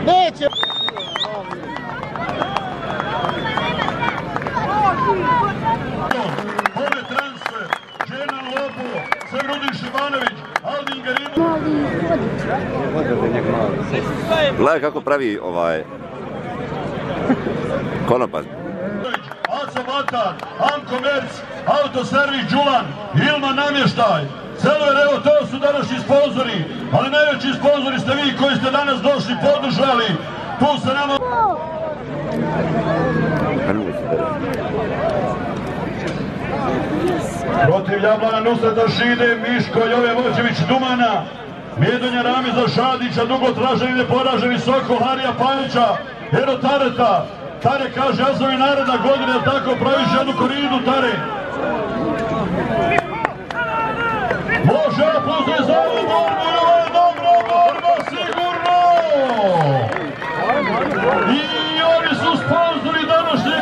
Neće! Ove transfer, Džena Lobo, Sevrudin Šibanović, Aldin Garino. Gledaj kako pravi konopac. Aco Matar, Anko Merc, Autoservis Đulan, Ilma Namještaj. Celover, evo, to su današnji sponzori, ali najveći sponzori ste vi koji ste danas došli, podržali. Tu se nama... Protiv Jablana Nusreta Šide, Miško Jove Vođević Dumana, Mjedonja Ramiza Šadića, dugo tražen i neporažen, visoko Harija Pajića, Ero Tareta. Tare kaže, ja sam i naredna godina, tako praviš jednu koridu, Tare. Može, pusti za ovu borbu i ovo je dobra borba, sigurno! I oni su sponzori današnje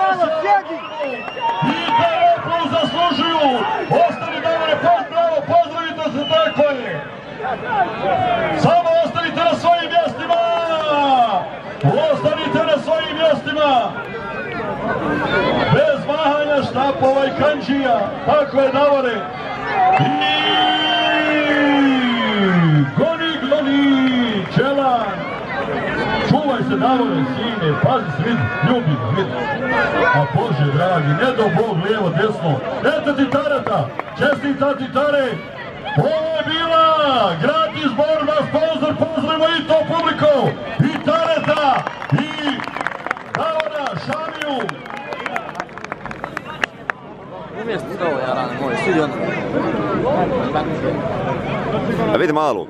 i taj aplauz zaslužuju. Ostani Davore, bravo, pozdravite se, tako je. Samo ostanite na svojim mjestima. Ostanite na svojim mjestima. Bez mahanja štapova i kanđija. Tako je, Davore. I goni, Čelan. Čuvaj se, Davore, sine, pazi se, vidi, ljubi ga, vidi. A Bože dragi, ne do Bog, lijevo, desno. Eto ti Tareta, čestitati Tare. Ovo je bila gratis borba, sponzor, pozdravimo i to publiku. I Tareta, i Davora, Šamiju. Umjesto ovo, Jarane moje, sudi onda. A vidi malu.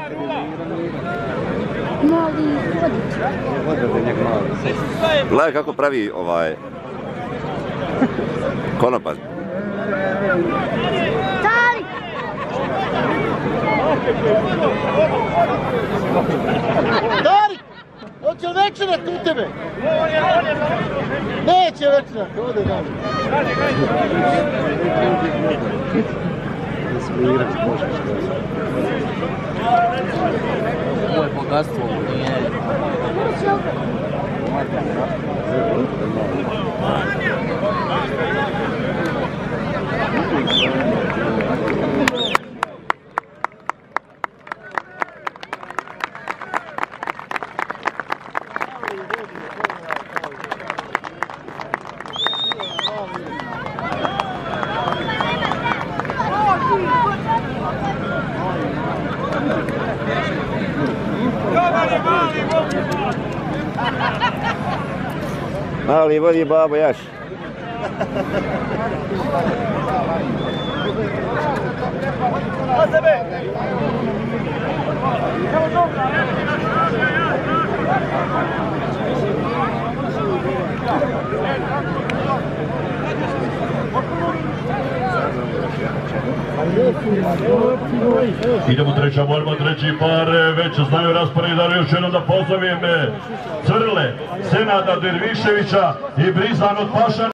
Mali vodič. Gledaj kako pravi konopac. Tarik! Tarik! Hoće li večerat u tebe? Neće večerat, ovdje dalje. Ovo je bogatstvo, nije... Mali vodi babo Jaš. Idemo treća borba, treći par, već znaju raspored, ali još jednom da pozovem Crle, Senada Derviševića i Brizan od Pašana.